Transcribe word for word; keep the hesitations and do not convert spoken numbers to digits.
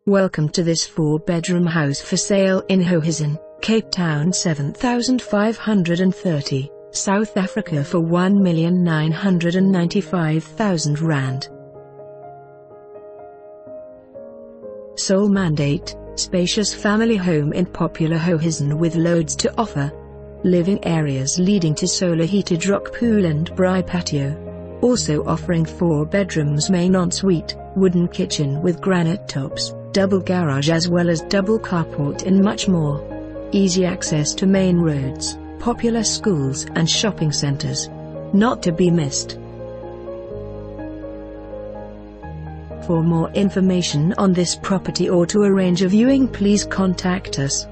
Welcome to this four-bedroom house for sale in Horizon, Cape Town seven thousand five hundred thirty, South Africa for one million nine hundred ninety-five thousand rand. Sole mandate, spacious family home in popular Horizon with loads to offer. Living areas leading to solar heated rock pool and braai patio. Also offering four bedrooms, main ensuite, wooden kitchen with granite tops, double garage as well as double carport and much more. Easy access to main roads, popular schools and shopping centers. Not to be missed. For more information on this property or to arrange a viewing, please contact us.